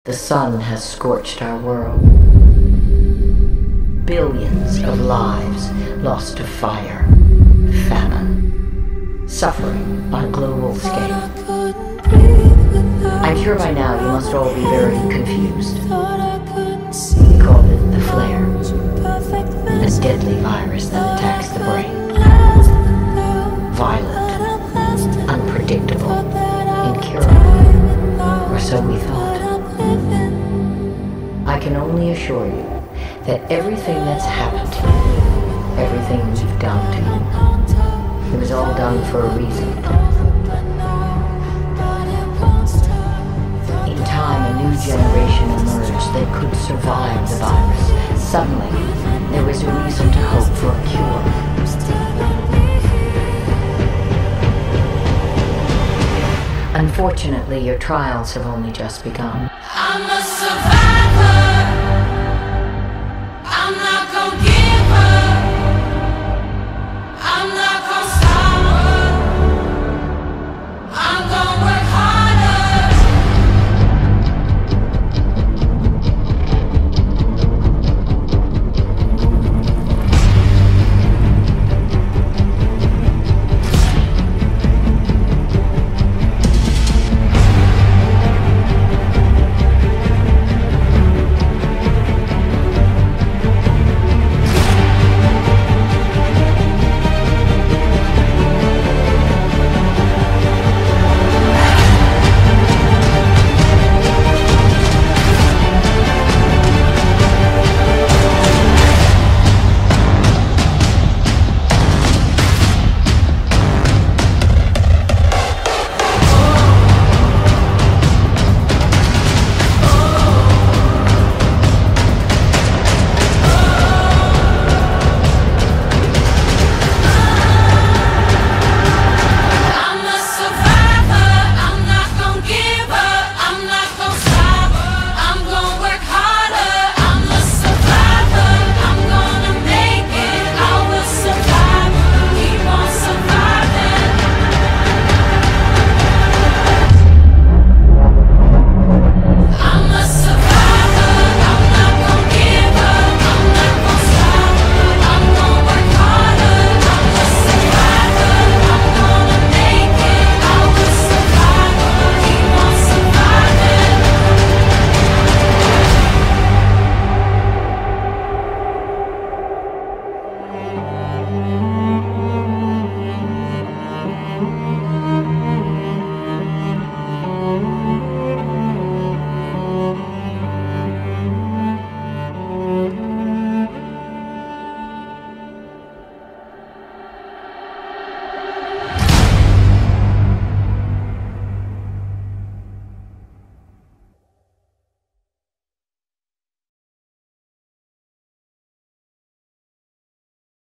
The sun has scorched our world. Billions of lives lost to fire, famine, suffering on a global scale. I'm sure by now you must all be very confused. We call it the flare, a deadly virus that attacks the brain. Violent, unpredictable, incurable, or so we thought. I can only assure you that everything that's happened to you, everything we've done to you, it was all done for a reason. In time, a new generation emerged that could survive the virus. Suddenly, there was a reason to hope for a cure. Unfortunately, your trials have only just begun. I'm a survivor.